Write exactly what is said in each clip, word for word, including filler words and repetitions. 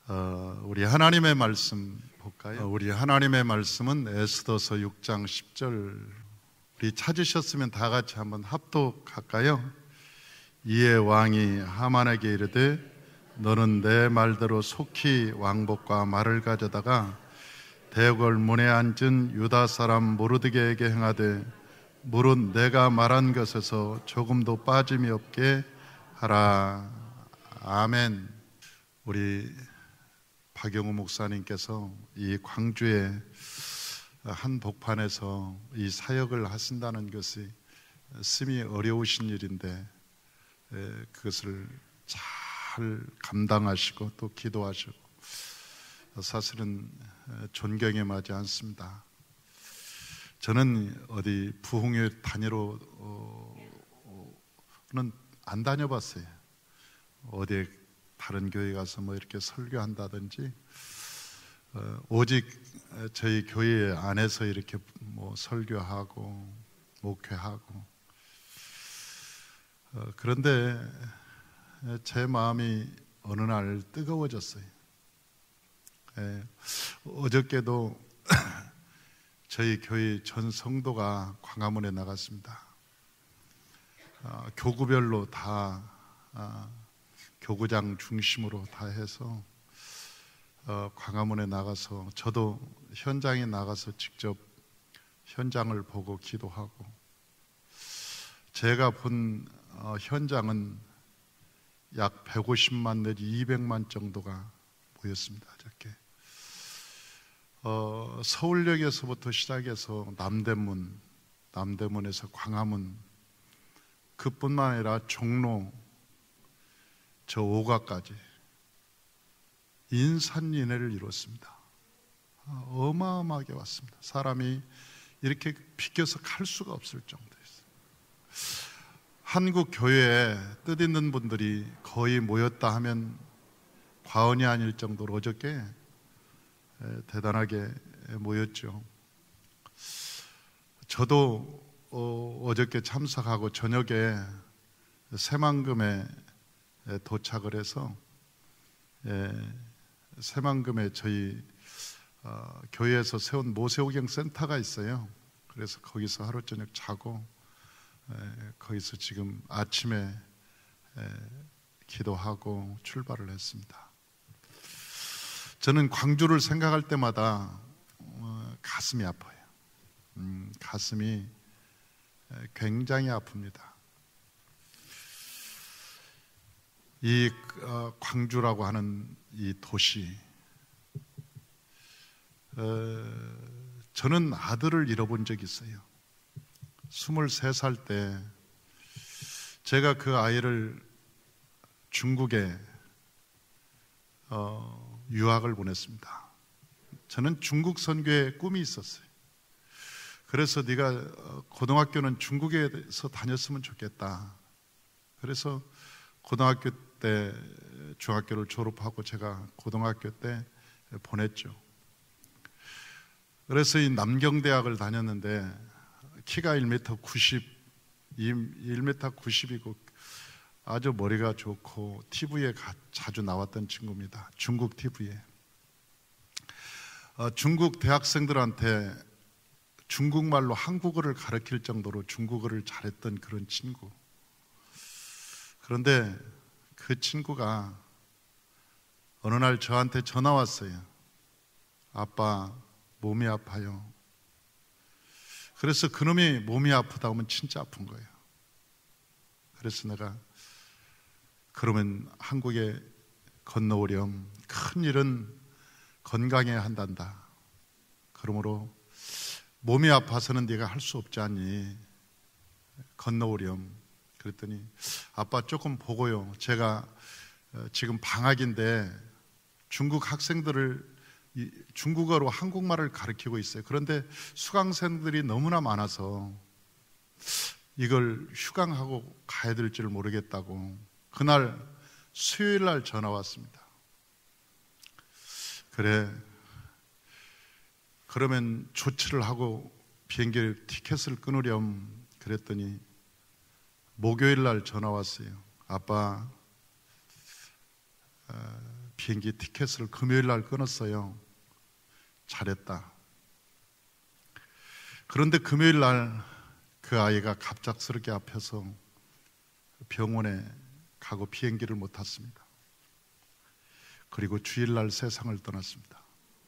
어, 우리 하나님의 말씀 볼까요? 어, 우리 하나님의 말씀은 에스더서 육 장 십 절. 우리 찾으셨으면 다 같이 한번 합독할까요? 이에 왕이 하만에게 이르되 너는 내 말대로 속히 왕복과 말을 가져다가 대궐 문에 앉은 유다 사람 모르드게에게 행하되 무릇 내가 말한 것에서 조금도 빠짐이 없게 하라. 아멘. 우리 박영우 목사님께서 이 광주의 한 복판에서 이 사역을 하신다는 것이 심히 어려우신 일인데 그것을 잘 감당하시고 또 기도하시고 사실은 존경에 마지 않습니다. 저는 어디 부흥회 다니러는 안 다녀봤어요. 어디에 다른 교회 가서 뭐 이렇게 설교한다든지 어, 오직 저희 교회 안에서 이렇게 뭐 설교하고 목회하고 어, 그런데 제 마음이 어느 날 뜨거워졌어요. 예, 어저께도 저희 교회 전 성도가 광화문에 나갔습니다. 어, 교구별로 다 어, 교구장 중심으로 다 해서 어, 광화문에 나가서 저도 현장에 나가서 직접 현장을 보고 기도하고 제가 본 어, 현장은 약 백오십만 내지 이백만 정도가 모였습니다. 이렇게 어, 서울역에서부터 시작해서 남대문, 남대문에서 광화문, 그뿐만 아니라 종로, 저 오가까지 인산인해를 이뤘습니다. 어마어마하게 왔습니다. 사람이 이렇게 비껴서 갈 수가 없을 정도였어요. 한국 교회에 뜻있는 분들이 거의 모였다 하면 과언이 아닐 정도로 어저께 대단하게 모였죠. 저도 어, 어저께 참석하고 저녁에 새만금에 도착을 해서 예, 새만금에 저희 어, 교회에서 세운 모세오경 센터가 있어요. 그래서 거기서 하루 저녁 자고 예, 거기서 지금 아침에 예, 기도하고 출발을 했습니다. 저는 광주를 생각할 때마다 어, 가슴이 아파요. 음, 가슴이 굉장히 아픕니다. 이 어, 광주라고 하는 이 도시, 어, 저는 아들을 잃어본 적이 있어요. 스물세 살 때 제가 그 아이를 중국에 어, 유학을 보냈습니다. 저는 중국 선교에 꿈이 있었어요. 그래서 네가 고등학교는 중국에서 다녔으면 좋겠다. 그래서 고등학교 때 중학교를 졸업하고 제가 고등학교 때 보냈죠. 그래서 이 남경대학을 다녔는데 키가 일 미터 구십, 일 미터 구십이고 아주 머리가 좋고 티비에 자주 나왔던 친구입니다. 중국 티비에. 어, 중국 대학생들한테 중국말로 한국어를 가르칠 정도로 중국어를 잘했던 그런 친구. 그런데 그 친구가 어느 날 저한테 전화 왔어요. 아빠, 몸이 아파요. 그래서 그놈이 몸이 아프다 하면 진짜 아픈 거예요. 그래서 내가 그러면 한국에 건너오렴. 큰 일은 건강해야 한단다. 그러므로 몸이 아파서는 네가 할 수 없지 않니? 건너오렴. 그랬더니 아빠 조금 보고요. 제가 지금 방학인데 중국 학생들을 중국어로 한국말을 가르치고 있어요. 그런데 수강생들이 너무나 많아서 이걸 휴강하고 가야 될지를 모르겠다고. 그날 수요일 날 전화 왔습니다. 그래, 그러면 조치를 하고 비행기 티켓을 끊으렴. 그랬더니 목요일 날 전화 왔어요. 아빠, 비행기 티켓을 금요일 날 끊었어요. 잘했다. 그런데 금요일 날 그 아이가 갑작스럽게 아파서 병원에 가고 비행기를 못 탔습니다. 그리고 주일날 세상을 떠났습니다.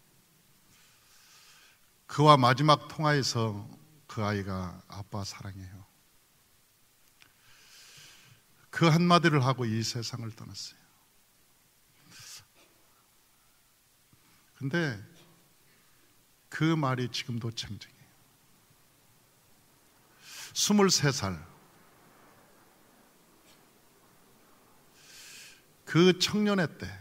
그와 마지막 통화에서 그 아이가 아빠 사랑해요, 그 한마디를 하고 이 세상을 떠났어요. 근데 그 말이 지금도 청정해요. 스물세 살 그 청년의 때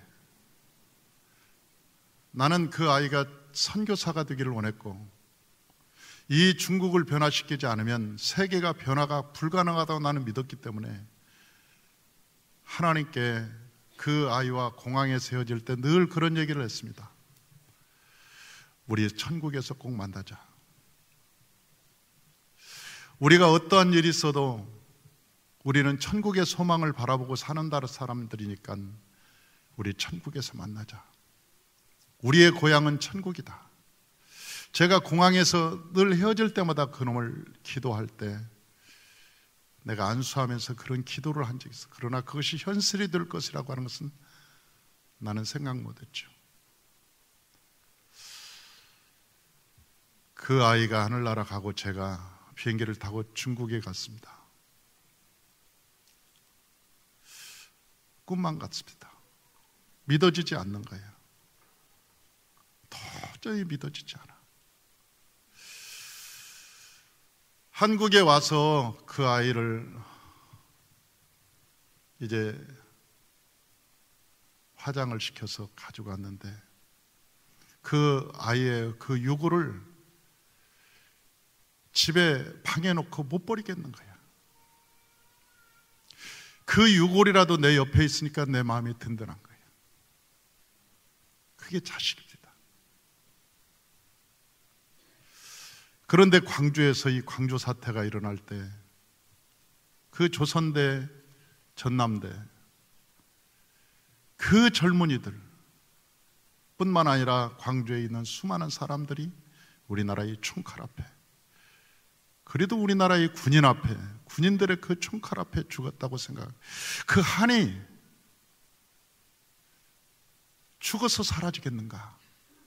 나는 그 아이가 선교사가 되기를 원했고, 이 중국을 변화시키지 않으면 세계가 변화가 불가능하다고 나는 믿었기 때문에 하나님께 그 아이와 공항에 헤어질 때 늘 그런 얘기를 했습니다. 우리 천국에서 꼭 만나자. 우리가 어떠한 일이 있어도 우리는 천국의 소망을 바라보고 사는 사람들이니까 우리 천국에서 만나자. 우리의 고향은 천국이다. 제가 공항에서 늘 헤어질 때마다 그놈을 기도할 때 내가 안수하면서 그런 기도를 한 적이 있어. 그러나 그것이 현실이 될 것이라고 하는 것은 나는 생각 못했죠. 그 아이가 하늘나라 가고 제가 비행기를 타고 중국에 갔습니다. 꿈만 같습니다. 믿어지지 않는 거예요. 도저히 믿어지지 않아. 한국에 와서 그 아이를 이제 화장을 시켜서 가지고 왔는데 그 아이의 그 유골을 집에 방에 놓고 못 버리겠는 거야. 그 유골이라도 내 옆에 있으니까 내 마음이 든든한 거예요. 그게 자식입니다. 그런데 광주에서 이 광주 사태가 일어날 때 그 조선대, 전남대 그 젊은이들 뿐만 아니라 광주에 있는 수많은 사람들이 우리나라의 총칼 앞에, 그래도 우리나라의 군인 앞에, 군인들의 그 총칼 앞에 죽었다고 생각. 그 한이 죽어서 사라지겠는가?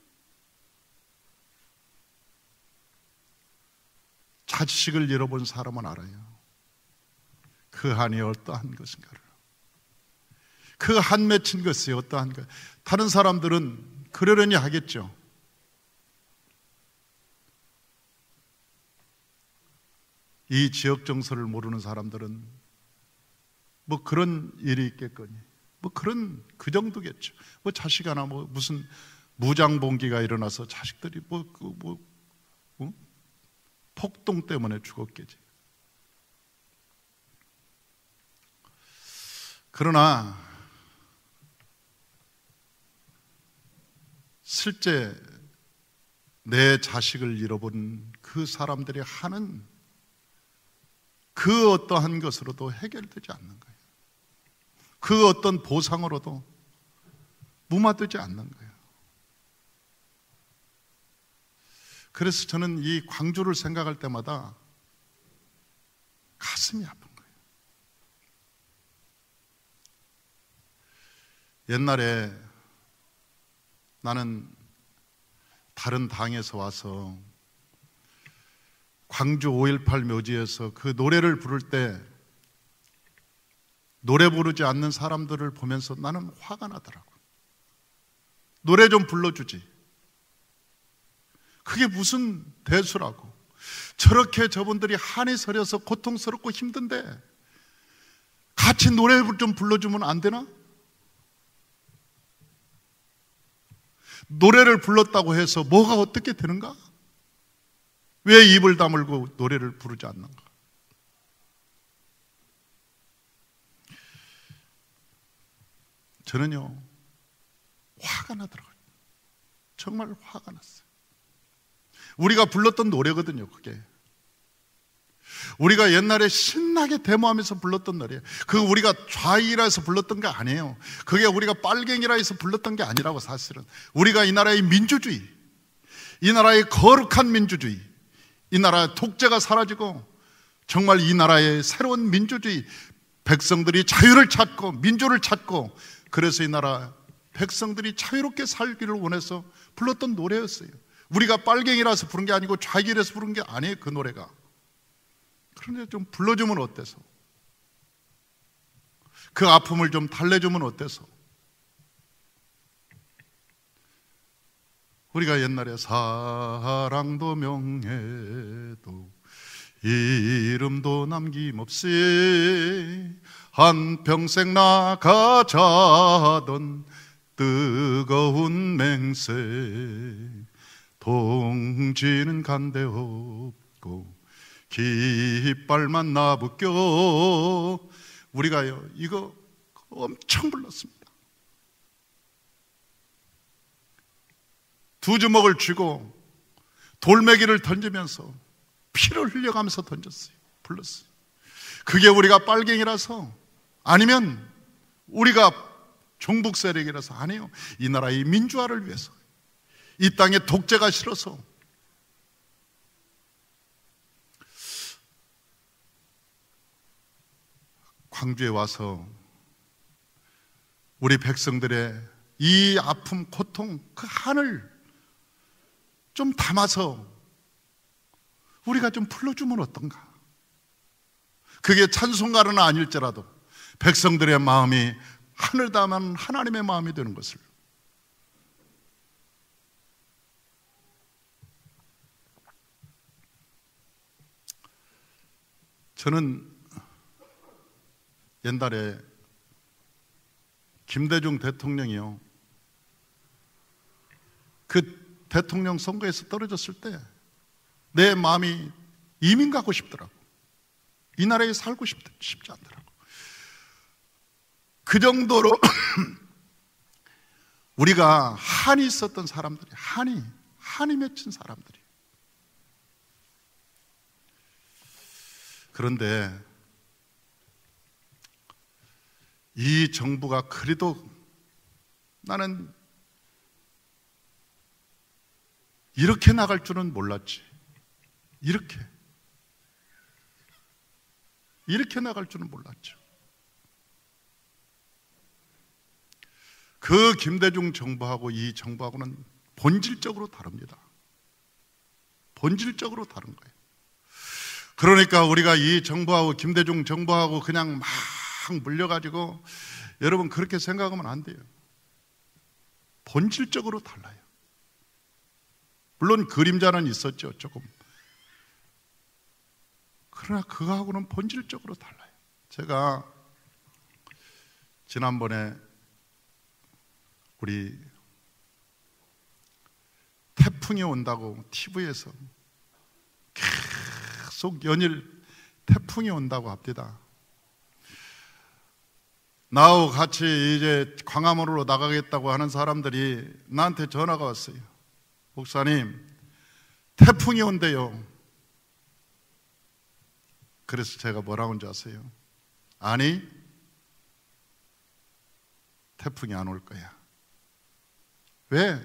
자식을 잃어본 사람은 알아요. 그 한이 어떠한 것인가를. 그 한 맺힌 것이 어떠한가. 다른 사람들은 그러려니 하겠죠. 이 지역 정서를 모르는 사람들은 뭐 그런 일이 있겠거니, 뭐 그런 그 정도겠죠. 뭐 자식 하나 뭐 무슨 무장봉기가 일어나서 자식들이 뭐 그 뭐 어? 폭동 때문에 죽었겠지. 그러나 실제 내 자식을 잃어본 그 사람들이 하는 그 어떠한 것으로도 해결되지 않는 거예요. 그 어떤 보상으로도 무마되지 않는 거예요. 그래서 저는 이 광주를 생각할 때마다 가슴이 아픈 거예요. 옛날에 나는 다른 당에서 와서 광주 오일팔 묘지에서 그 노래를 부를 때 노래 부르지 않는 사람들을 보면서 나는 화가 나더라고. 노래 좀 불러주지. 그게 무슨 대수라고. 저렇게 저분들이 한이 서려서 고통스럽고 힘든데 같이 노래 좀 불러주면 안 되나? 노래를 불렀다고 해서 뭐가 어떻게 되는가? 왜 입을 다물고 노래를 부르지 않는가? 저는요, 화가 나더라고요. 정말 화가 났어요. 우리가 불렀던 노래거든요, 그게. 우리가 옛날에 신나게 데모하면서 불렀던 노래예요. 그거 우리가 좌익이라 해서 불렀던 게 아니에요. 그게 우리가 빨갱이라 해서 불렀던 게 아니라고. 사실은 우리가 이 나라의 민주주의, 이 나라의 거룩한 민주주의, 이 나라의 독재가 사라지고 정말 이 나라의 새로운 민주주의, 백성들이 자유를 찾고 민주를 찾고, 그래서 이 나라 백성들이 자유롭게 살기를 원해서 불렀던 노래였어요. 우리가 빨갱이라서 부른 게 아니고 좌익이라서 부른 게 아니에요, 그 노래가. 그런데 좀 불러주면 어때서? 그 아픔을 좀 달래주면 어때서? 우리가 옛날에 사랑도 명예도 이름도 남김없이 한평생 나가자던 뜨거운 맹세, 동지는 간데 없고 깃발만 나붙겨. 우리가요 이거 엄청 불렀습니다. 두 주먹을 쥐고 돌멩이를 던지면서 피를 흘려가면서 던졌어요. 불렀어요. 그게 우리가 빨갱이라서, 아니면 우리가 종북 세력이라서 아니에요. 이 나라의 민주화를 위해서, 이 땅에 독재가 싫어서. 광주에 와서 우리 백성들의 이 아픔, 고통, 그 한을 좀 담아서 우리가 좀 풀어주면 어떤가? 그게 찬송가는 아닐지라도 백성들의 마음이 하늘 담은 하나님의 마음이 되는 것을. 저는 옛날에 김대중 대통령이요, 그 대통령 선거에서 떨어졌을 때 내 마음이 이민 가고 싶더라고. 이 나라에 살고 싶, 싶지 않더라고. 그 정도로 우리가 한이 있었던 사람들이, 한이 한이 맺힌 사람들이. 그런데 이 정부가 그래도, 나는 이렇게 나갈 줄은 몰랐지. 이렇게 이렇게 나갈 줄은 몰랐죠. 그 김대중 정부하고 이 정부하고는 본질적으로 다릅니다. 본질적으로 다른 거예요. 그러니까 우리가 이 정부하고 김대중 정부하고 그냥 막 물려가지고, 여러분 그렇게 생각하면 안 돼요. 본질적으로 달라요. 물론 그림자는 있었죠, 조금. 그러나 그거하고는 본질적으로 달라요. 제가 지난번에 우리 태풍이 온다고 티비에서 계속 연일 태풍이 온다고 합니다. 나하고 같이 이제 광화문으로 나가겠다고 하는 사람들이 나한테 전화가 왔어요. 목사님, 태풍이 온대요. 그래서 제가 뭐라고 한지 아세요? 아니, 태풍이 안 올 거야. 왜?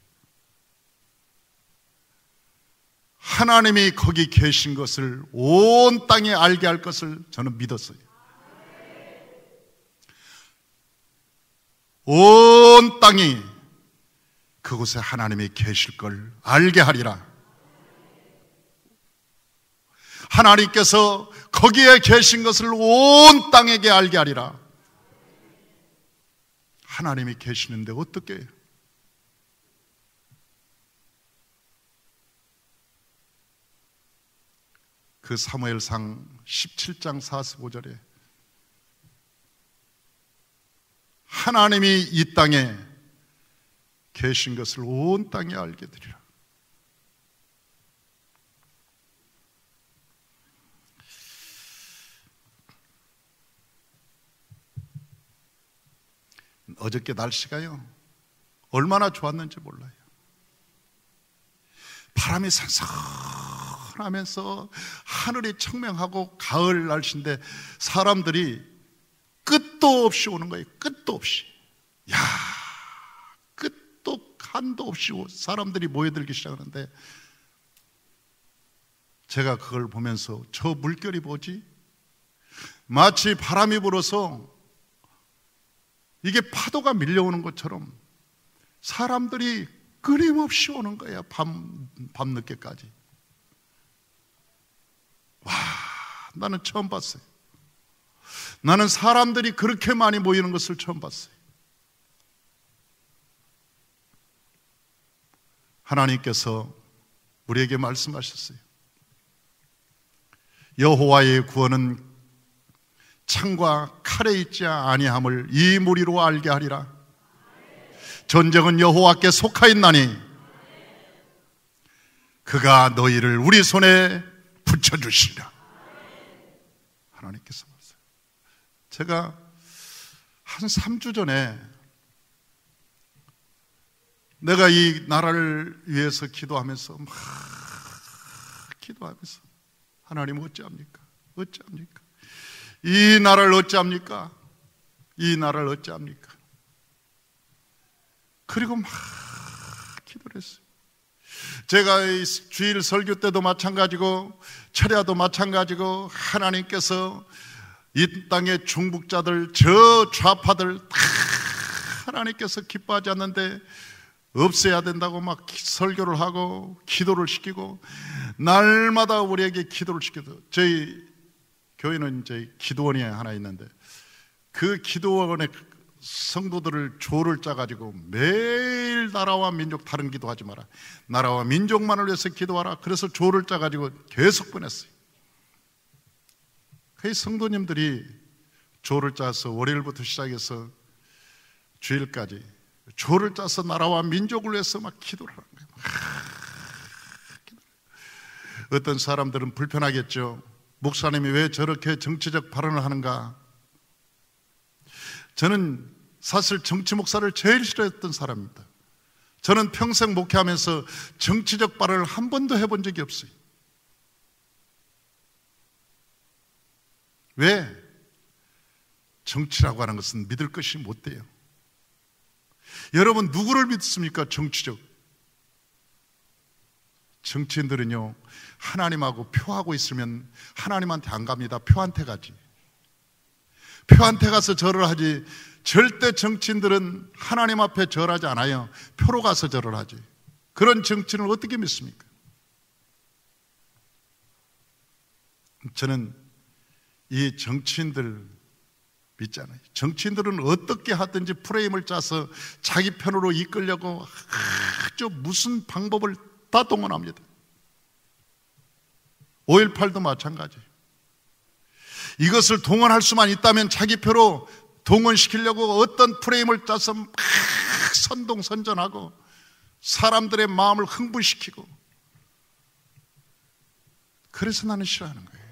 하나님이 거기 계신 것을 온 땅에 알게 할 것을 저는 믿었어요. 온 땅이 그곳에 하나님이 계실 걸 알게 하리라. 하나님께서 거기에 계신 것을 온 땅에게 알게 하리라. 하나님이 계시는데 어떻게 해요? 그 사무엘상 십칠 장 사십오 절에 하나님이 이 땅에 계신 것을 온 땅에 알게 되리라. 어저께 날씨가요 얼마나 좋았는지 몰라요. 바람이 선선하게 시원하면서 하늘이 청명하고 가을 날씨인데 사람들이 끝도 없이 오는 거예요. 끝도 없이. 야, 끝도 한도 없이 사람들이 모여들기 시작하는데 제가 그걸 보면서 저 물결이 뭐지? 마치 바람이 불어서 이게 파도가 밀려오는 것처럼 사람들이 끊임없이 오는 거야. 밤, 밤늦게까지. 와, 나는 처음 봤어요. 나는 사람들이 그렇게 많이 모이는 것을 처음 봤어요. 하나님께서 우리에게 말씀하셨어요. 여호와의 구원은 창과 칼에 있지 아니함을 이 무리로 알게 하리라. 전쟁은 여호와께 속하였나니 그가 너희를 우리 손에 붙여주시리라. 하나님께서 말씀. 제가 한 삼 주 전에 내가 이 나라를 위해서 기도하면서 막 기도하면서 하나님 어찌합니까? 어찌합니까? 이 나라를 어찌합니까? 이 나라를 어찌합니까? 그리고 막 기도를 했어요. 제가 이 주일 설교 때도 마찬가지고 철야도 마찬가지고 하나님께서 이 땅의 중북자들 저 좌파들 다 하나님께서 기뻐하지 않는데 없애야 된다고 막 설교를 하고 기도를 시키고 날마다 우리에게 기도를 시켜도 저희 교회는 이제 기도원이 하나 있는데 그 기도원의 성도들을 조를 짜가지고 매일 나라와 민족 다른 기도하지 마라. 나라와 민족만을 위해서 기도하라. 그래서 조를 짜가지고 계속 보냈어요. 그 성도님들이 조를 짜서 월요일부터 시작해서 주일까지 조를 짜서 나라와 민족을 위해서 막 기도를 하는 거예요. 어떤 사람들은 불편하겠죠. 목사님이 왜 저렇게 정치적 발언을 하는가? 저는 사실 정치 목사를 제일 싫어했던 사람입니다. 저는 평생 목회하면서 정치적 발언을 한 번도 해본 적이 없어요. 왜? 정치라고 하는 것은 믿을 것이 못 돼요. 여러분 누구를 믿습니까? 정치적. 정치인들은요 하나님하고 표하고 있으면 하나님한테 안 갑니다. 표한테 가지. 표한테 가서 절을 하지. 절대 정치인들은 하나님 앞에 절하지 않아요. 표로 가서 절을 하지. 그런 정치인을 어떻게 믿습니까? 저는 이 정치인들 믿잖아요. 정치인들은 어떻게 하든지 프레임을 짜서 자기 편으로 이끌려고 아주 무슨 방법을 다 동원합니다. 오일팔도 마찬가지. 이것을 동원할 수만 있다면 자기 표로 동원시키려고 어떤 프레임을 짜서 막 선동선전하고 사람들의 마음을 흥분시키고, 그래서 나는 싫어하는 거예요.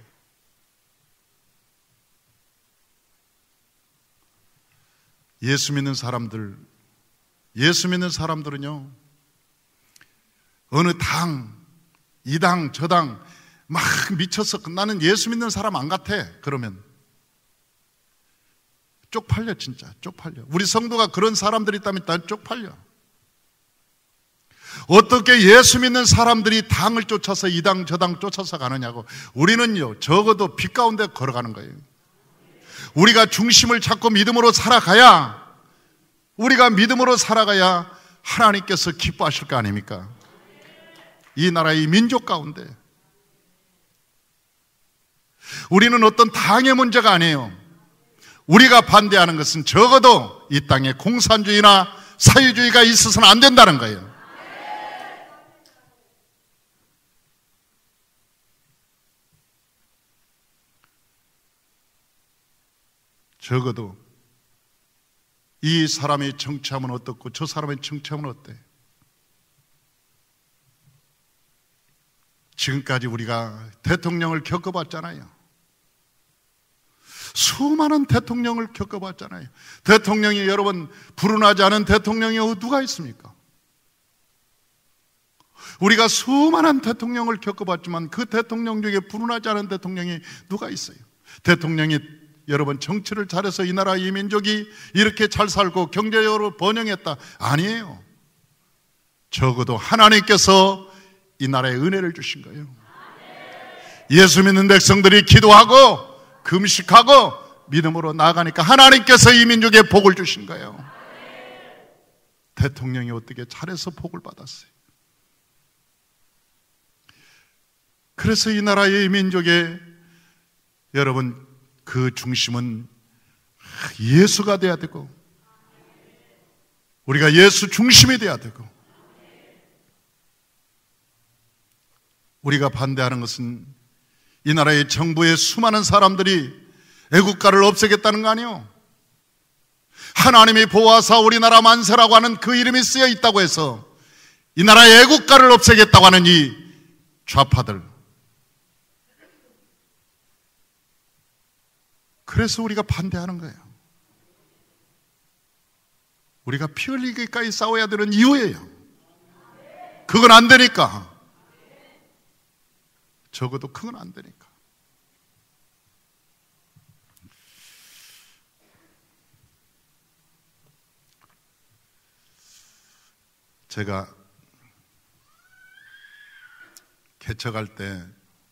예수 믿는 사람들, 예수 믿는 사람들은요 어느 당, 이 당, 저 당 막 미쳐서 나는 예수 믿는 사람 안 같아 그러면 쪽팔려. 진짜 쪽팔려. 우리 성도가 그런 사람들이 있다면 난 쪽팔려. 어떻게 예수 믿는 사람들이 당을 쫓아서 이 당 저 당 쫓아서 가느냐고. 우리는요 적어도 빛 가운데 걸어가는 거예요. 우리가 중심을 잡고 믿음으로 살아가야, 우리가 믿음으로 살아가야 하나님께서 기뻐하실 거 아닙니까? 이 나라의 민족 가운데 우리는 어떤 당의 문제가 아니에요. 우리가 반대하는 것은 적어도 이 땅에 공산주의나 사회주의가 있어서는 안 된다는 거예요. 적어도 이 사람의 정치하면 어떻고 저 사람의 정치하면 어때? 지금까지 우리가 대통령을 겪어봤잖아요. 수많은 대통령을 겪어봤잖아요. 대통령이 여러분 불운하지 않은 대통령이 누가 있습니까? 우리가 수많은 대통령을 겪어봤지만 그 대통령 중에 불운하지 않은 대통령이 누가 있어요? 대통령이 여러분 정치를 잘해서 이 나라 이 민족이 이렇게 잘 살고 경제적으로 번영했다? 아니에요. 적어도 하나님께서 이 나라에 은혜를 주신 거예요. 예수 믿는 백성들이 기도하고 금식하고 믿음으로 나아가니까 하나님께서 이 민족에 복을 주신 거예요. 대통령이 어떻게 잘해서 복을 받았어요. 그래서 이 나라의 이 민족의 여러분 그 중심은 예수가 돼야 되고 우리가 예수 중심이 돼야 되고 우리가 반대하는 것은 이 나라의 정부의 수많은 사람들이 애국가를 없애겠다는 거 아니에요. 하나님이 보호하사 우리나라 만세라고 하는 그 이름이 쓰여 있다고 해서 이 나라의 애국가를 없애겠다고 하는 이 좌파들, 그래서 우리가 반대하는 거예요. 우리가 피 흘리기까지 싸워야 되는 이유예요. 그건 안 되니까. 적어도 그건 안 되니까. 제가 개척할 때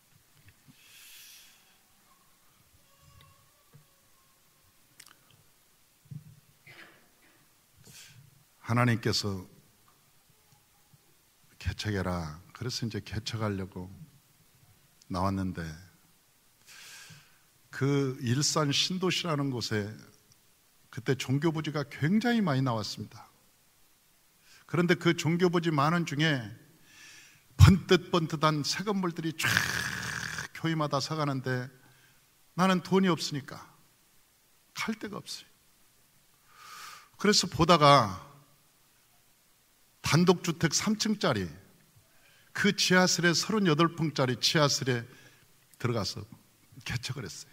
하나님께서 개척해라. 그래서 이제 개척하려고 나왔는데 그 일산 신도시라는 곳에 그때 종교부지가 굉장히 많이 나왔습니다. 그런데 그 종교부지 많은 중에 번뜩번뜩한 새 건물들이 쫙 교회마다 서가는데 나는 돈이 없으니까 갈 데가 없어요. 그래서 보다가 단독주택 삼 층짜리 그 지하실에 서른여덟 평짜리 지하실에 들어가서 개척을 했어요.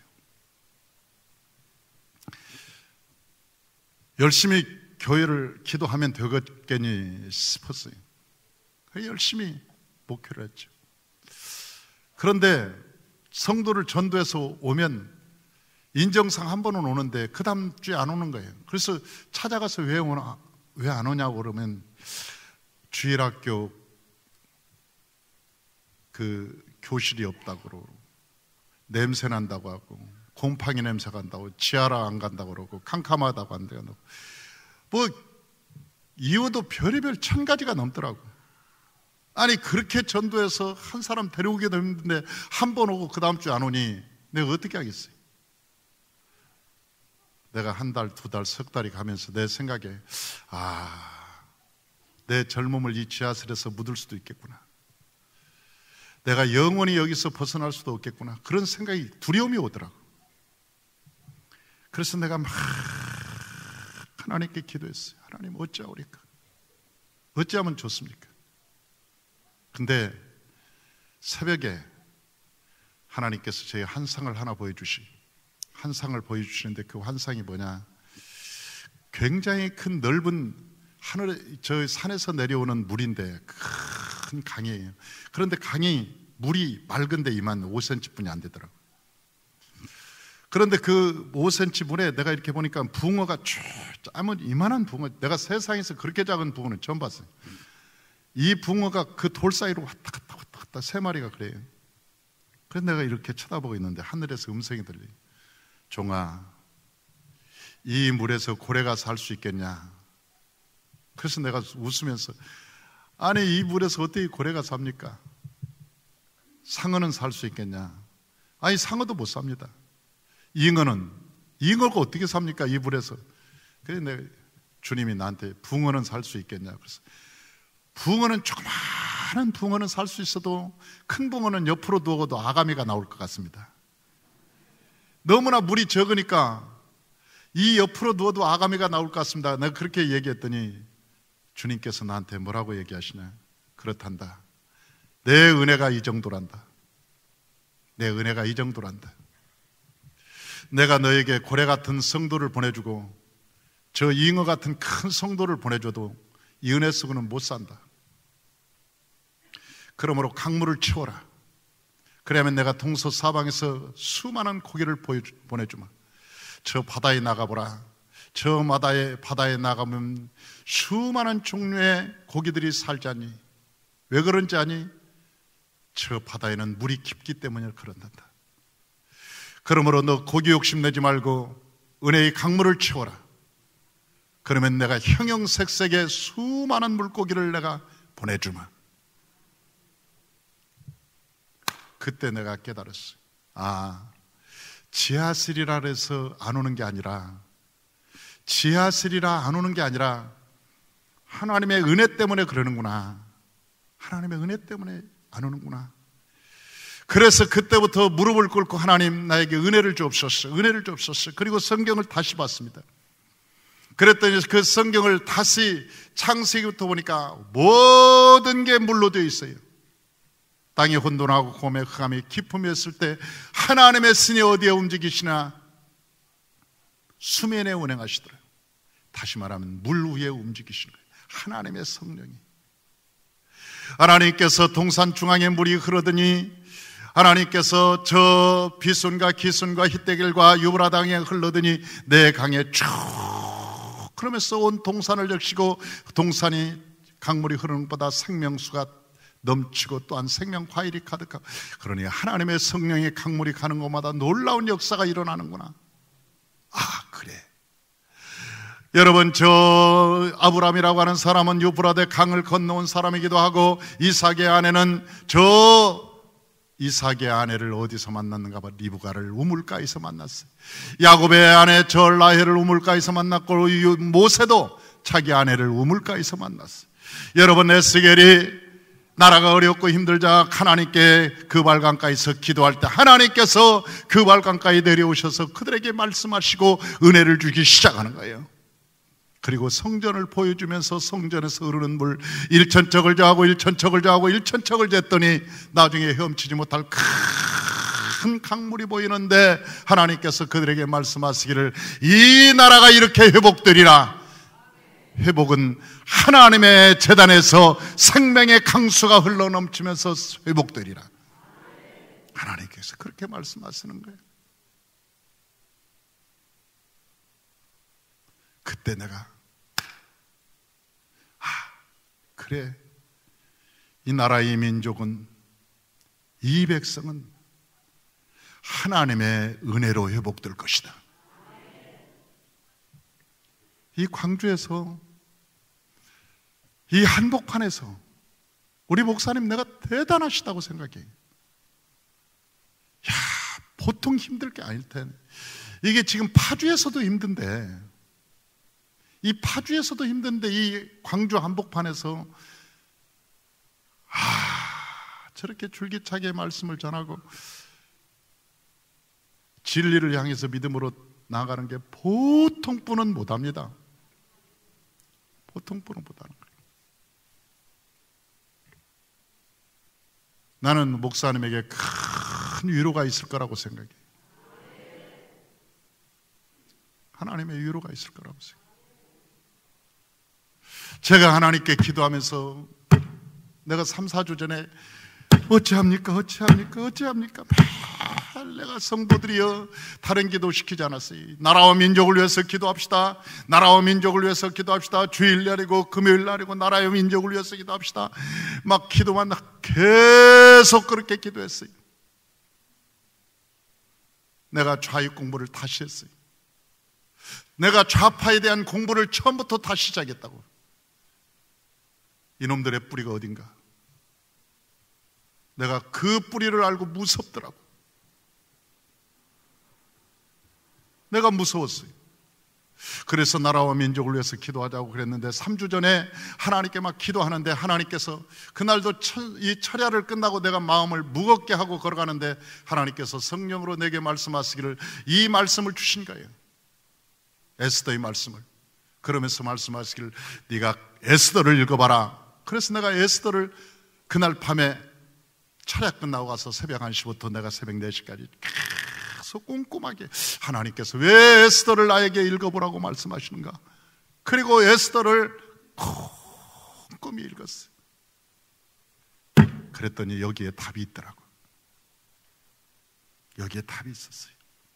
열심히 교회를 기도하면 되겠겠니 싶었어요. 열심히 목회를 했죠. 그런데 성도를 전도해서 오면 인정상 한 번은 오는데 그 다음 주에 안 오는 거예요. 그래서 찾아가서 왜 오나, 왜 안 오냐고 그러면 주일학교 그 교실이 없다고 그러고 냄새 난다고 하고 곰팡이 냄새 간다고 지하라 안 간다고 그러고 캄캄하다고 안 된다고 뭐 이유도 별의별 천 가지가 넘더라고. 아니 그렇게 전도해서 한 사람 데려오기도 힘든데 한 번 오고 그 다음 주에 안 오니 내가 어떻게 하겠어요? 내가 한 달, 두 달, 석 달이 가면서 내 생각에 아, 내 젊음을 이 지하실에서 묻을 수도 있겠구나. 내가 영원히 여기서 벗어날 수도 없겠구나. 그런 생각이, 두려움이 오더라고. 그래서 내가 막 하나님께 기도했어요. 하나님 어찌하오리까? 어찌하면 좋습니까? 근데 새벽에 하나님께서 제 환상을 하나 보여주시, 환상을 보여주시는데 그 환상이 뭐냐? 굉장히 큰 넓은 하늘에, 저 산에서 내려오는 물인데 큰 강이에요. 그런데 강이 물이 맑은데 이만 오 센티미터뿐이 안 되더라고요. 그런데 그 오 센티미터 물에 내가 이렇게 보니까 붕어가 쭉, 아무 이만한 붕어, 내가 세상에서 그렇게 작은 붕어는 처음 봤어요. 이 붕어가 그 돌 사이로 왔다 갔다 왔다 갔다 세 마리가 그래요. 그래서 내가 이렇게 쳐다보고 있는데 하늘에서 음성이 들려요. 종아, 이 물에서 고래가 살 수 있겠냐? 그래서 내가 웃으면서, 아니 이 물에서 어떻게 고래가 삽니까? 상어는 살 수 있겠냐? 아니 상어도 못 삽니다. 잉어는, 잉어가 어떻게 삽니까? 이 물에서. 그래서 내가, 주님이 나한테 붕어는 살 수 있겠냐? 그래서 붕어는, 조그마한 붕어는 살 수 있어도 큰 붕어는 옆으로 두어도 아가미가 나올 것 같습니다. 너무나 물이 적으니까 이 옆으로 누워도 아가미가 나올 것 같습니다. 내가 그렇게 얘기했더니 주님께서 나한테 뭐라고 얘기하시냐? 그렇단다. 내 은혜가 이 정도란다. 내 은혜가 이 정도란다. 내가 너에게 고래 같은 성도를 보내주고 저 잉어 같은 큰 성도를 보내줘도 이 은혜 쓰고는 못 산다. 그러므로 강물을 채워라. 그러면 내가 동서사방에서 수많은 고기를 보내주마. 저 바다에 나가보라. 저 바다에, 바다에 나가면 수많은 종류의 고기들이 살자니. 왜 그런지 아니? 저 바다에는 물이 깊기 때문에 그런단다. 그러므로 너 고기 욕심 내지 말고 은혜의 강물을 채워라. 그러면 내가 형형색색의 수많은 물고기를 내가 보내주마. 그때 내가 깨달았어요. 아, 지하실이라 해서 안 오는 게 아니라, 지하실이라 안 오는 게 아니라 하나님의 은혜 때문에 그러는구나. 하나님의 은혜 때문에 안 오는구나. 그래서 그때부터 무릎을 꿇고 하나님 나에게 은혜를 주옵소서, 은혜를 주옵소서. 그리고 성경을 다시 봤습니다. 그랬더니 그 성경을 다시 창세기부터 보니까 모든 게 물로 되어 있어요. 땅이 혼돈하고 곰의 흑암이 깊음이었을 때 하나님의 신이 어디에 움직이시나? 수면에 운행하시더라고요. 다시 말하면 물 위에 움직이시는 거예요. 하나님의 성령이. 하나님께서 동산 중앙에 물이 흐르더니 하나님께서 저 비손과 기손과 히데길과 유브라당에 흘러더니 내 강에 쭉 그러면서 온 동산을 적시고 동산이 강물이 흐르는 것보다 생명수가 넘치고 또한 생명 과일이 가득하고, 그러니 하나님의 성령의 강물이 가는 곳마다 놀라운 역사가 일어나는구나. 아, 그래. 여러분, 저 아브람이라고 하는 사람은 유브라데 강을 건너온 사람이기도 하고, 이삭의 아내는 저 이삭의 아내를 어디서 만났는가 봐. 리브가를 우물가에서 만났어요. 야곱의 아내 저 라헬을 우물가에서 만났고, 모세도 자기 아내를 우물가에서 만났어요. 여러분, 에스겔이 나라가 어렵고 힘들자 하나님께 그 발강가에서 기도할 때 하나님께서 그 발강가에 내려오셔서 그들에게 말씀하시고 은혜를 주기 시작하는 거예요. 그리고 성전을 보여주면서 성전에서 흐르는 물 일천척을 저하고 일천척을 저하고 일천척을 쟀더니 나중에 헤엄치지 못할 큰 강물이 보이는데 하나님께서 그들에게 말씀하시기를 이 나라가 이렇게 회복되리라. 회복은 하나님의 제단에서 생명의 강수가 흘러넘치면서 회복되리라. 하나님께서 그렇게 말씀하시는 거예요. 그때 내가 아, 그래, 이 나라의 민족은, 이 백성은 하나님의 은혜로 회복될 것이다. 이 광주에서, 이 한복판에서 우리 목사님 내가 대단하시다고 생각해. 야, 보통 힘들 게 아닐 텐데. 이게 지금 파주에서도 힘든데, 이 파주에서도 힘든데 이 광주 한복판에서 아, 저렇게 줄기차게 말씀을 전하고 진리를 향해서 믿음으로 나아가는 게 보통 분은 못합니다. 보통 분은 못하는 거예요. 나는 목사님에게 큰 위로가 있을 거라고 생각해요. 하나님의 위로가 있을 거라고 생각해요. 제가 하나님께 기도하면서 내가 삼, 사 주 전에 어찌합니까? 어찌합니까? 어찌합니까? 매일 내가 성도들이여 다른 기도 시키지 않았어요. 나라와 민족을 위해서 기도합시다. 나라와 민족을 위해서 기도합시다. 주일 날이고 금요일 날이고 나라와 민족을 위해서 기도합시다. 막 기도만 계속 그렇게 기도했어요. 내가 좌익 공부를 다시 했어요. 내가 좌파에 대한 공부를 처음부터 다시 시작했다고. 이놈들의 뿌리가 어딘가. 내가 그 뿌리를 알고 무섭더라고. 내가 무서웠어요. 그래서 나라와 민족을 위해서 기도하자고 그랬는데 삼 주 전에 하나님께 막 기도하는데 하나님께서 그날도 이 철야를 끝나고 내가 마음을 무겁게 하고 걸어가는데 하나님께서 성령으로 내게 말씀하시기를 이 말씀을 주신 거예요. 에스더의 말씀을. 그러면서 말씀하시기를 네가 에스더를 읽어봐라. 그래서 내가 에스더를 그날 밤에 철야 끝나고 가서 새벽 한 시부터 내가 새벽 네 시까지 계속 꼼꼼하게 하나님께서 왜 에스더를 나에게 읽어보라고 말씀하시는가. 그리고 에스더를 꼼꼼히 읽었어요. 그랬더니 여기에 답이 있더라고요. 여기에 답이 있었어요.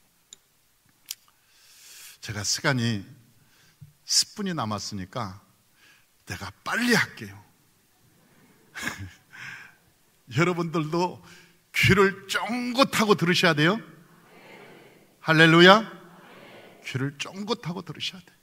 제가 시간이 십 분이 남았으니까 내가 빨리 할게요. 여러분들도 귀를 쫑긋하고 들으셔야 돼요. 할렐루야. 귀를 쫑긋하고 들으셔야 돼요.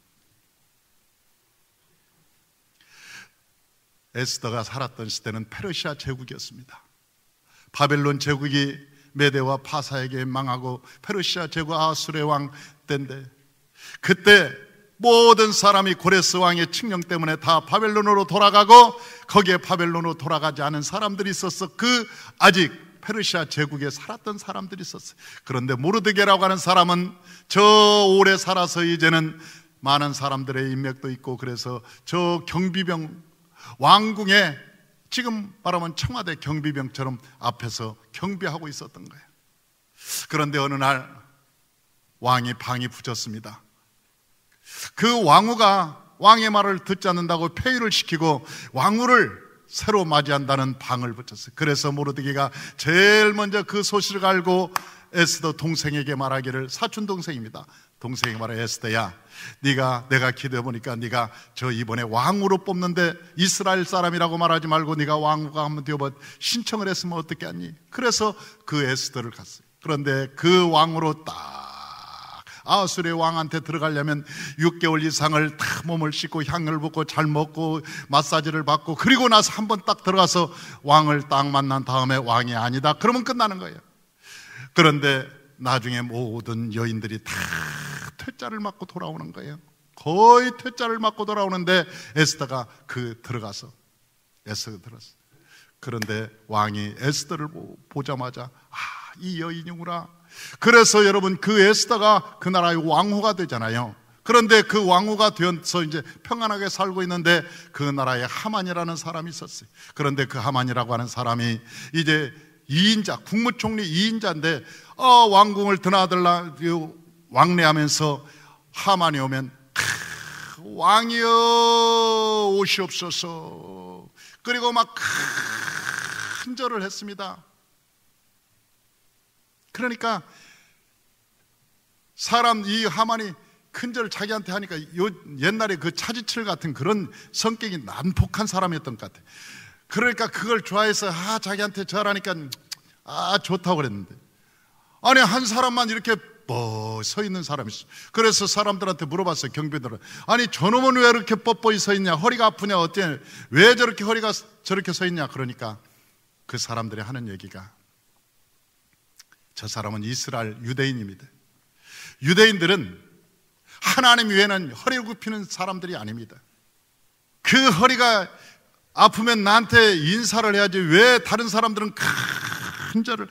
에스더가 살았던 시대는 페르시아 제국이었습니다. 바벨론 제국이 메대와 파사에게 망하고 페르시아 제국 아수르의 왕 때인데, 그때 모든 사람이 고레스 왕의 칙령 때문에 다 바벨론으로 돌아가고, 거기에 바벨론으로 돌아가지 않은 사람들이 있었어. 그 아직 페르시아 제국에 살았던 사람들이 있었어요. 그런데 모르드게라고 하는 사람은 저 오래 살아서 이제는 많은 사람들의 인맥도 있고, 그래서 저 경비병 왕궁에 지금 말하면 청와대 경비병처럼 앞에서 경비하고 있었던 거예요. 그런데 어느 날 왕이 방이 붙었습니다. 그 왕후가 왕의 말을 듣지 않는다고 폐위를 시키고 왕후를 새로 맞이한다는 방을 붙였어요. 그래서 모르드게가 제일 먼저 그 소식을 알고 에스더 동생에게 말하기를, 사촌 동생입니다. 동생이 말해, 에스더야, 네가 내가 기도해 보니까 네가 저 이번에 왕후로 뽑는데 이스라엘 사람이라고 말하지 말고 네가 왕후가 한번 되어봐 신청을 했으면 어떻게 하니? 그래서 그 에스더를 갔어요. 그런데 그 왕후로 딱 아수르의 왕한테 들어가려면 육 개월 이상을 다 몸을 씻고 향을 붓고 잘 먹고 마사지를 받고, 그리고 나서 한번 딱 들어가서 왕을 딱 만난 다음에 왕이 아니다 그러면 끝나는 거예요. 그런데 나중에 모든 여인들이 다 퇴짜를 맞고 돌아오는 거예요. 거의 퇴짜를 맞고 돌아오는데 에스더가 그 들어가서 에스더가 들어갔어. 그런데 왕이 에스더를 보자마자 아, 이 여인이구나. 그래서 여러분, 그 에스더가 그 나라의 왕후가 되잖아요. 그런데 그 왕후가 되어서 이제 평안하게 살고 있는데 그 나라에 하만이라는 사람이 있었어요. 그런데 그 하만이라고 하는 사람이 이제 이인자, 국무총리 이인자인데 어, 왕궁을 드나들라 왕래하면서 하만이 오면 왕이여 오시옵소서, 그리고 막 큰 절을 했습니다. 그러니까 사람 이 하만이 큰절을 자기한테 하니까 요 옛날에 그 차지철 같은 그런 성격이 난폭한 사람이었던 것 같아. 그러니까 그걸 좋아해서 아 자기한테 절하니까 아 좋다고 그랬는데, 아니 한 사람만 이렇게 뭐 서 있는 사람이 있어. 그래서 사람들한테 물어봤어요. 경비들은, 아니 저놈은 왜 이렇게 뻣뻣이 서 있냐, 허리가 아프냐, 어때, 왜 저렇게 허리가 저렇게 서 있냐. 그러니까 그 사람들이 하는 얘기가, 저 사람은 이스라엘 유대인입니다. 유대인들은 하나님 외에는 허리를 굽히는 사람들이 아닙니다. 그 허리가 아프면 나한테 인사를 해야지 왜 다른 사람들은 큰 절을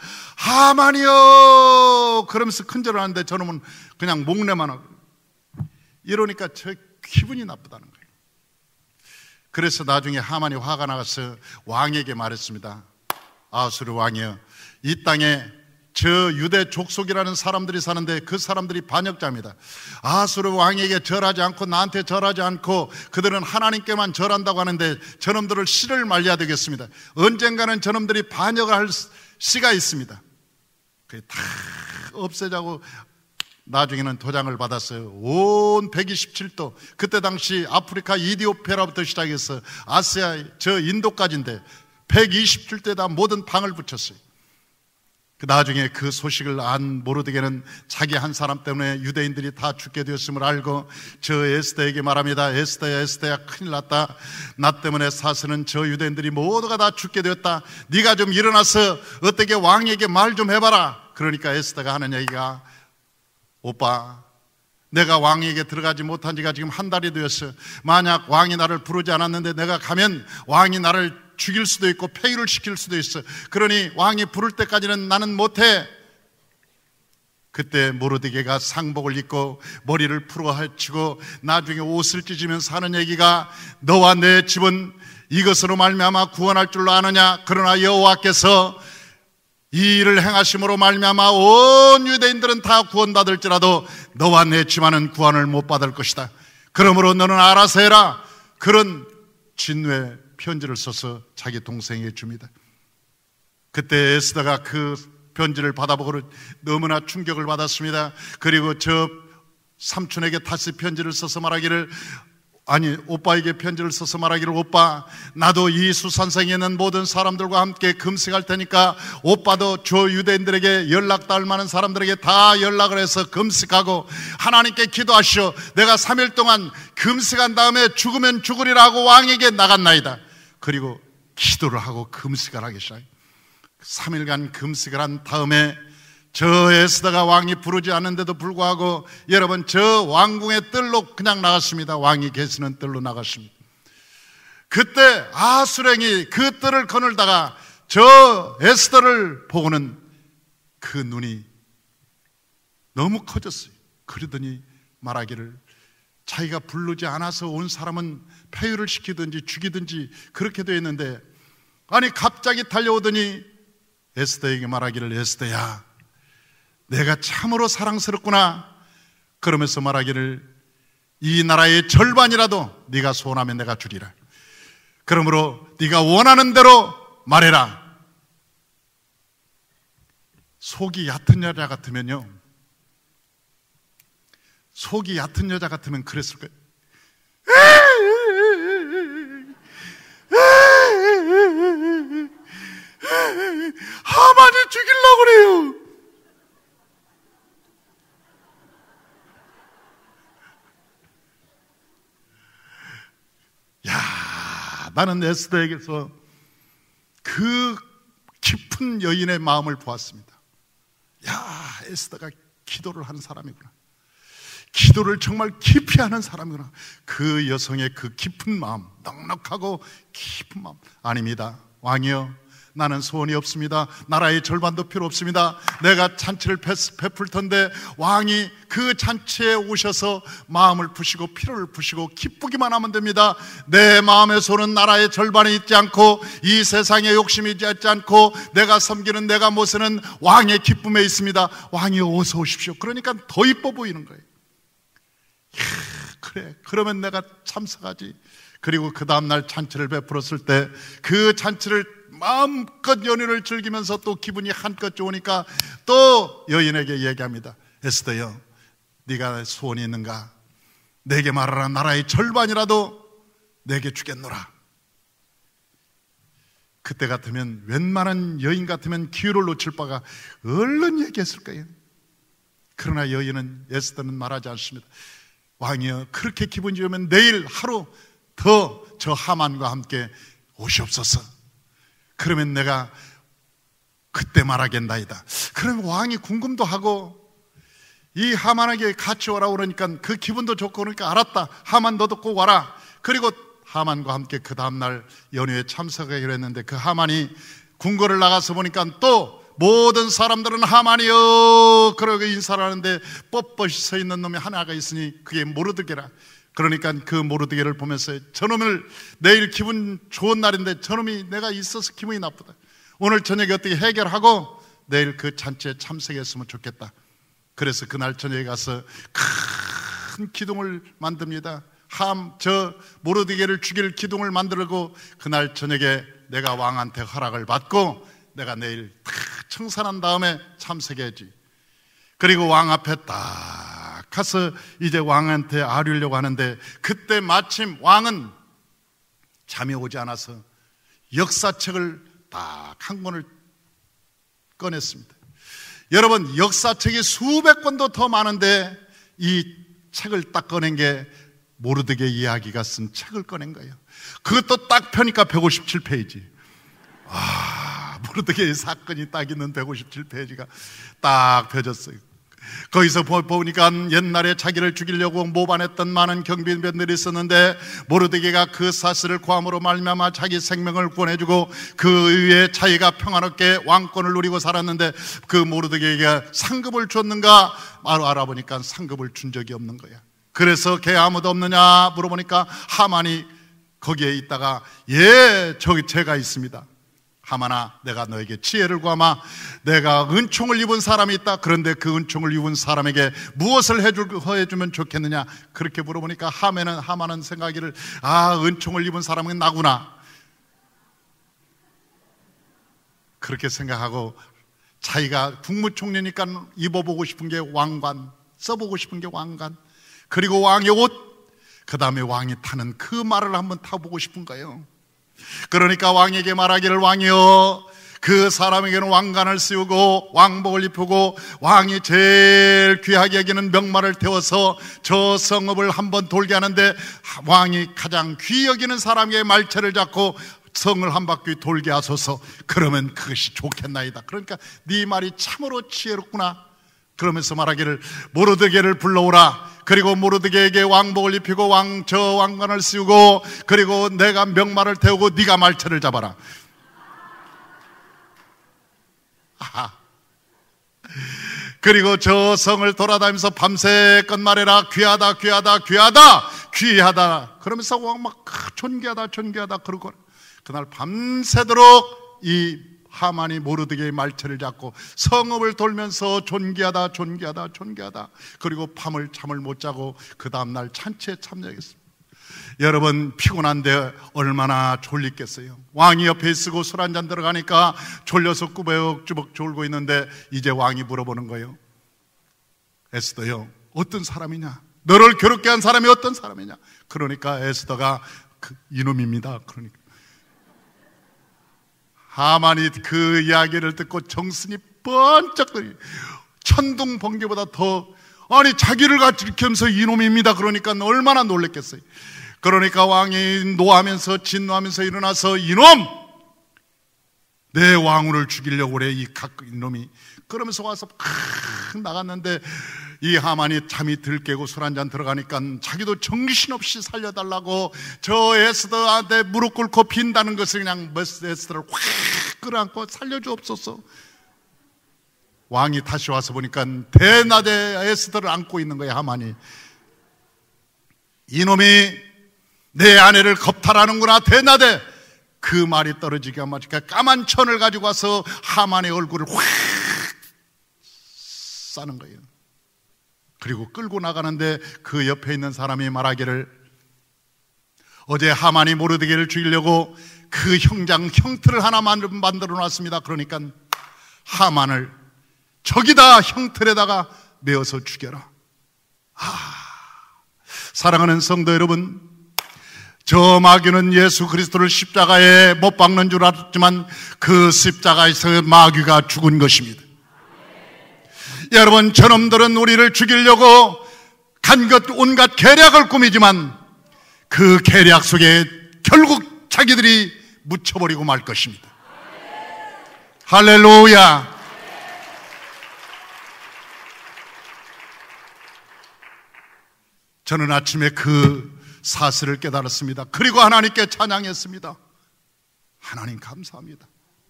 하만이요 그러면서 큰 절을 하는데 저놈은 그냥 목례만 하고, 이러니까 저 기분이 나쁘다는 거예요. 그래서 나중에 하만이 화가 나가서 왕에게 말했습니다. 아수르 왕이여, 이 땅에 저 유대 족속이라는 사람들이 사는데 그 사람들이 반역자입니다. 아수르 왕에게 절하지 않고 나한테 절하지 않고 그들은 하나님께만 절한다고 하는데 저놈들을 씨를 말려야 되겠습니다. 언젠가는 저놈들이 반역을 할 씨가 있습니다. 그게 다 없애자고 나중에는 도장을 받았어요. 온 백이십칠 도, 그때 당시 아프리카 이디오피아부터 시작해서 아시아 저 인도까지인데 백이십칠 도에다 모든 방을 붙였어요. 나중에 그 소식을 안 모르드게는 자기 한 사람 때문에 유대인들이 다 죽게 되었음을 알고 저 에스더에게 말합니다. 에스더야, 에스더야, 큰일 났다. 나 때문에 사실은 저 유대인들이 모두가 다 죽게 되었다. 네가 좀 일어나서 어떻게 왕에게 말 좀 해봐라. 그러니까 에스더가 하는 얘기가, 오빠, 내가 왕에게 들어가지 못한 지가 지금 한 달이 되었어. 만약 왕이 나를 부르지 않았는데 내가 가면 왕이 나를 죽일 수도 있고 폐위를 시킬 수도 있어. 그러니 왕이 부를 때까지는 나는 못해. 그때 모르드게가 상복을 입고 머리를 풀어 헤치고 나중에 옷을 찢으면서 하는 얘기가, 너와 내 집은 이것으로 말미암아 구원할 줄로 아느냐. 그러나 여호와께서 이 일을 행하심으로 말미암아 온 유대인들은 다 구원받을지라도 너와 내 집안은 구원을 못 받을 것이다. 그러므로 너는 알아서 해라. 그런 진외 편지를 써서 자기 동생에게 줍니다. 그때 에스더가 그 편지를 받아보고 너무나 충격을 받았습니다. 그리고 저 삼촌에게 다시 편지를 써서 말하기를, 아니 오빠에게 편지를 써서 말하기를, 오빠 나도 이 수산성에 있는 모든 사람들과 함께 금식할 테니까 오빠도 저 유대인들에게 연락 닿을 만한 사람들에게 다 연락을 해서 금식하고 하나님께 기도하시오. 내가 삼 일 동안 금식한 다음에 죽으면 죽으리라고 왕에게 나갔나이다. 그리고 기도를 하고 금식을 하기 시작해요. 삼 일간 금식을 한 다음에 저 에스더가 왕이 부르지 않는데도 불구하고 여러분 저 왕궁의 뜰로 그냥 나갔습니다. 왕이 계시는 뜰로 나갔습니다. 그때 아수랭이 그 뜰을 거닐다가 저 에스더를 보고는 그 눈이 너무 커졌어요. 그러더니 말하기를, 자기가 부르지 않아서 온 사람은 폐유를 시키든지 죽이든지 그렇게 되어 있는데, 아니 갑자기 달려오더니 에스더에게 말하기를, 에스더야 내가 참으로 사랑스럽구나. 그러면서 말하기를, 이 나라의 절반이라도 네가 소원하면 내가 주리라. 그러므로 네가 원하는 대로 말해라. 속이 얕은 여자 같으면요, 속이 얕은 여자 같으면 그랬을 거예요. 하만이 죽이려고 그래요. 야, 나는 에스더에게서 그 깊은 여인의 마음을 보았습니다. 야, 에스더가 기도를 하는 사람이구나. 기도를 정말 깊이 하는 사람이구나. 그 여성의 그 깊은 마음, 넉넉하고 깊은 마음. 아닙니다. 왕이여, 나는 소원이 없습니다. 나라의 절반도 필요 없습니다. 내가 잔치를 베풀 텐데 왕이 그 잔치에 오셔서 마음을 푸시고 피로를 푸시고 기쁘기만 하면 됩니다. 내 마음의 소는 나라의 절반이 있지 않고 이 세상에 욕심이 있지 않고 내가 섬기는 내가 모시는 왕의 기쁨에 있습니다. 왕이 어서 오십시오. 그러니까 더 이뻐 보이는 거예요. 이야, 그래, 그러면 내가 참석하지. 그리고 그 다음날 잔치를 베풀었을 때 그 잔치를 마음껏 연인을 즐기면서 또 기분이 한껏 좋으니까 또 여인에게 얘기합니다. 에스더여, 네가 소원이 있는가? 내게 말하라. 나라의 절반이라도 내게 주겠노라. 그때 같으면 웬만한 여인 같으면 기회를 놓칠 바가 얼른 얘기했을 거예요. 그러나 여인은, 에스더는 말하지 않습니다. 왕이여, 그렇게 기분 좋으면 내일 하루 더 저 하만과 함께 오시옵소서. 그러면 내가 그때 말하겠나이다. 그러면 왕이 궁금도 하고 이 하만에게 같이 오라고 그러니까 그 기분도 좋고 그러니까 알았다. 하만 너도 꼭 와라. 그리고 하만과 함께 그 다음날 연회에 참석하기로 했는데 그 하만이 궁궐을 나가서 보니까 또 모든 사람들은 하만이여 그러고 인사를 하는데 뻣뻣이 서 있는 놈이 하나가 있으니 그게 모르드게라. 그러니까 그 모르드게를 보면서 저놈을 내일 기분 좋은 날인데 저놈이 내가 있어서 기분이 나쁘다. 오늘 저녁에 어떻게 해결하고 내일 그 잔치에 참석했으면 좋겠다. 그래서 그날 저녁에 가서 큰 기둥을 만듭니다. 함, 저 모르드게를 죽일 기둥을 만들고 그날 저녁에 내가 왕한테 허락을 받고 내가 내일 다 청산한 다음에 참석해야지. 그리고 왕 앞에 딱 가서 이제 왕한테 아뢰려고 하는데 그때 마침 왕은 잠이 오지 않아서 역사책을 딱 한 권을 꺼냈습니다. 여러분, 역사책이 수백 권도 더 많은데 이 책을 딱 꺼낸 게 모르드게 이야기가 쓴 책을 꺼낸 거예요. 그것도 딱 펴니까 백오십칠 페이지. 아, 모르드게의 사건이 딱 있는 백오십칠 페이지가 딱 펴졌어요. 거기서 보니까 옛날에 자기를 죽이려고 모반했던 많은 경비병들이 있었는데 모르드게가 그 사실을 구함으로 말미암아 자기 생명을 구원해주고 그 위에 자기가 평안하게 왕권을 누리고 살았는데 그 모르드게에게 상급을 줬는가? 바로 알아보니까 상급을 준 적이 없는 거야. 그래서 걔 아무도 없느냐 물어보니까 하만이 거기에 있다가 예, 저기 제가 있습니다. 하만아, 내가 너에게 지혜를 구하마. 내가 은총을 입은 사람이 있다. 그런데 그 은총을 입은 사람에게 무엇을 해줄, 해주면 좋겠느냐? 그렇게 물어보니까 하만은, 하만은 생각하기를 아, 은총을 입은 사람은 나구나. 그렇게 생각하고 자기가 국무총리니까 입어보고 싶은 게 왕관, 써보고 싶은 게 왕관, 그리고 왕의 옷, 그 다음에 왕이 타는 그 말을 한번 타보고 싶은 거예요. 그러니까 왕에게 말하기를, 왕이여, 그 사람에게는 왕관을 씌우고 왕복을 입히고 왕이 제일 귀하게 여기는 명마를 태워서 저 성읍을 한번 돌게 하는데, 왕이 가장 귀히 여기는 사람에게 말체를 잡고 성을 한 바퀴 돌게 하소서. 그러면 그것이 좋겠나이다. 그러니까 네 말이 참으로 지혜롭구나. 그러면서 말하기를, 모르드게를 불러오라. 그리고 모르드게에게 왕복을 입히고 왕 저 왕관을 씌우고, 그리고 내가 명마를 태우고 네가 말체를 잡아라. 아하. 그리고 저 성을 돌아다니면서 밤새껏 말해라. 귀하다, 귀하다, 귀하다, 귀하다. 그러면서 왕 막 존귀하다, 존귀하다 그러고, 그날 밤새도록 이 하만이 모르드게의 말체를 잡고 성읍을 돌면서 존귀하다, 존귀하다, 존귀하다. 그리고 밤을 잠을 못 자고 그 다음날 잔치에 참여하겠습니다. 여러분, 피곤한데 얼마나 졸리겠어요. 왕이 옆에 있고 술 한잔 들어가니까 졸려서 꾸벅꾸벅 졸고 있는데 이제 왕이 물어보는 거예요. 에스더요, 어떤 사람이냐? 너를 괴롭게 한 사람이 어떤 사람이냐? 그러니까 에스더가 그 이놈입니다. 그러니까 하만이 그 이야기를 듣고 정신이 번쩍 들이, 천둥 번개보다 더, 아니 자기를 같이 이렇게 하면서 이놈입니다. 그러니까 얼마나 놀랬겠어요. 그러니까 왕이 노하면서 진노하면서 일어나서, 이놈! 내 왕후를 죽이려고 그래, 이 이놈이. 그러면서 와서 팍 나갔는데 이 하만이 잠이 들깨고 술 한잔 들어가니까 자기도 정신없이 살려달라고 저 에스더한테 무릎 꿇고 빈다는 것을 그냥 에스더를 확 끌어안고 살려주옵소서. 왕이 다시 와서 보니까 대낮에 에스더를 안고 있는 거예요. 하만이. 이놈이 내 아내를 겁탈하는구나. 대낮에. 그 말이 떨어지게 한 마디가 까만 천을 가지고 와서 하만의 얼굴을 확 싸는 거예요. 그리고 끌고 나가는데 그 옆에 있는 사람이 말하기를, 어제 하만이 모르드게를 죽이려고 그 형장 형틀을 하나 만들어 놨습니다. 그러니까 하만을 저기다 형틀에다가 메어서 죽여라. 아, 사랑하는 성도 여러분, 저 마귀는 예수 그리스도를 십자가에 못 박는 줄 알았지만 그 십자가에서 마귀가 죽은 것입니다. 여러분, 저놈들은 우리를 죽이려고 간것 온갖 계략을 꾸미지만 그 계략 속에 결국 자기들이 묻혀버리고 말 것입니다. 할렐루야. 저는 아침에 그 사실을 깨달았습니다. 그리고 하나님께 찬양했습니다. 하나님 감사합니다.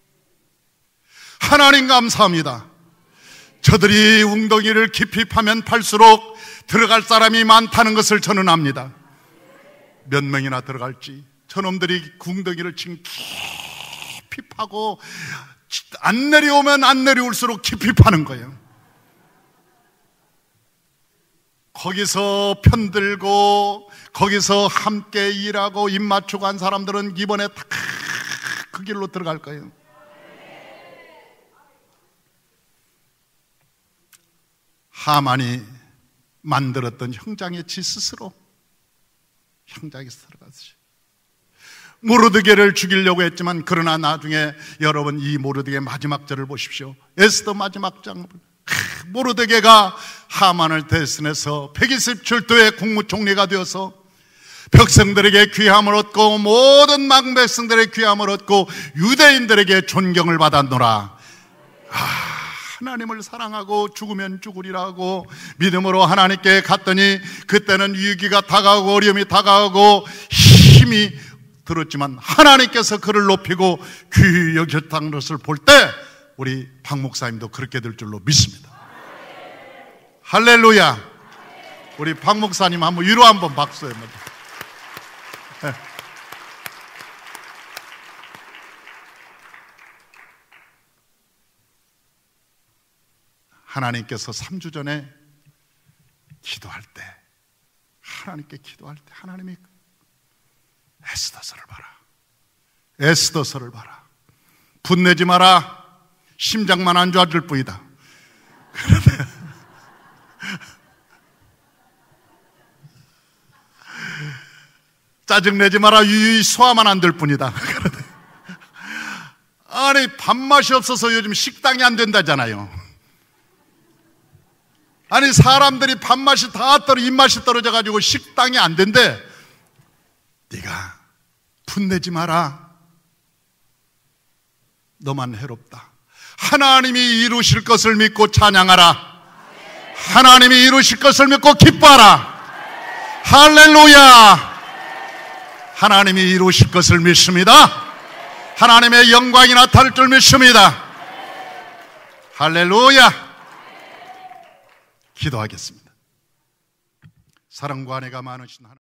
하나님 감사합니다. 저들이 웅덩이를 깊이 파면 팔수록 들어갈 사람이 많다는 것을 저는 압니다. 몇 명이나 들어갈지. 저놈들이 웅덩이를 지금 깊이 파고 안 내려오면 안 내려올수록 깊이 파는 거예요. 거기서 편들고 거기서 함께 일하고 입 맞추고 한 사람들은 이번에 다 그 길로 들어갈 거예요. 하만이 만들었던 형장의 지 스스로 형장에서 들어갔지. 모르드게를 죽이려고 했지만, 그러나 나중에 여러분 이 모르드게 마지막 절을 보십시오. 에스더 마지막 장. 모르드게가 하만을 대신해서 백이십칠 도의 국무총리가 되어서 백성들에게 귀함을 얻고 모든 망백성들의 귀함을 얻고 유대인들에게 존경을 받았노라. 아, 하나님을 사랑하고 죽으면 죽으리라고 믿음으로 하나님께 갔더니 그때는 위기가 다가오고 어려움이 다가오고 힘이 들었지만 하나님께서 그를 높이고 귀히 여겼다는 것을 볼 때 우리 박 목사님도 그렇게 될 줄로 믿습니다. 할렐루야. 우리 박 목사님 한번 위로 한번 박수해. 하나님께서 삼 주 전에 기도할 때, 하나님께 기도할 때 하나님이 에스더서를 봐라, 에스더서를 봐라, 분내지 마라, 심장만 안 좋아질 뿐이다. 그런데 짜증내지 마라. 유유히 소화만 안 될 뿐이다. 그런데 아니, 밥맛이 없어서 요즘 식당이 안 된다잖아요. 아니, 사람들이 밥맛이 다 떨어, 입맛이 떨어져가지고 식당이 안 된대. 네가 분내지 마라. 너만 해롭다. 하나님이 이루실 것을 믿고 찬양하라. 하나님이 이루실 것을 믿고 기뻐하라. 할렐루야. 하나님이 이루실 것을 믿습니다. 하나님의 영광이 나타날 줄 믿습니다. 할렐루야. 기도하겠습니다. 사랑과 은혜가 많으신 하나님,